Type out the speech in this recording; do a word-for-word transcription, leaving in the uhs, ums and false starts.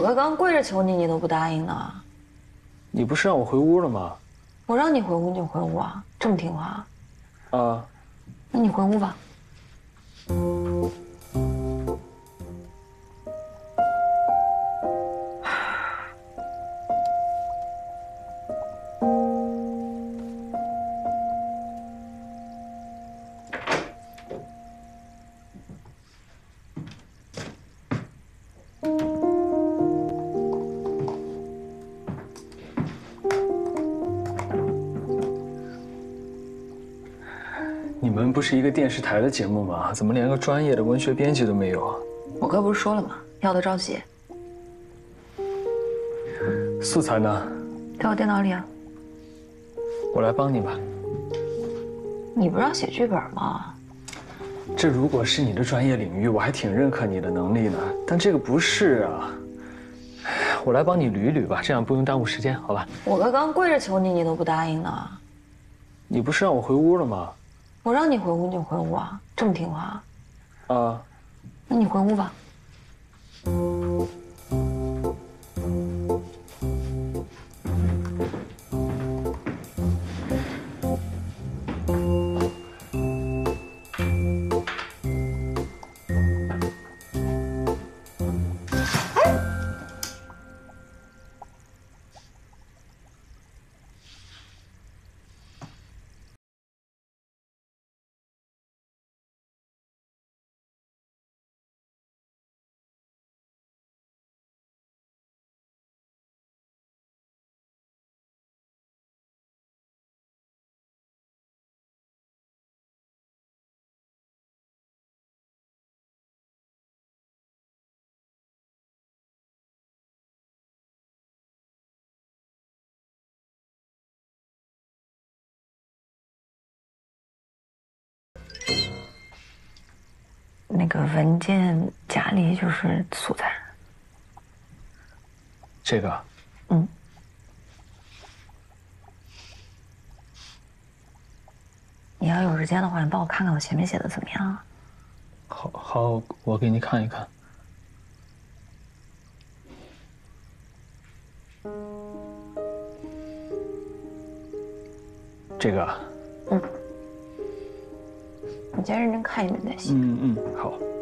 哥刚跪着求你，你都不答应呢。 你不是让我回屋了吗？ 我让你回屋你就回屋啊，这么听话。 啊， 那你回屋吧。 你们不是一个电视台的节目吗？怎么连个专业的文学编辑都没有啊？ 我哥不是说了吗？要的照写。 素材呢？ 在我电脑里啊。 我来帮你吧。 你不是要写剧本吗？ 这如果是你的专业领域，我还挺认可你的能力呢。但这个不是啊。我来帮你捋一捋吧，这样不用耽误时间，好吧？ 我哥刚跪着求你，你都不答应呢。 你不是让我回屋了吗？ 我让你回屋你就回屋啊，这么听话。 啊， 那你回屋吧。那个文件夹里就是素材。 这个。 嗯。你要有时间的话，你帮我看看我前面写的怎么样啊？ 好，好，我给你看一看。这个。 嗯。你先认真看一遍再写。 嗯嗯，好。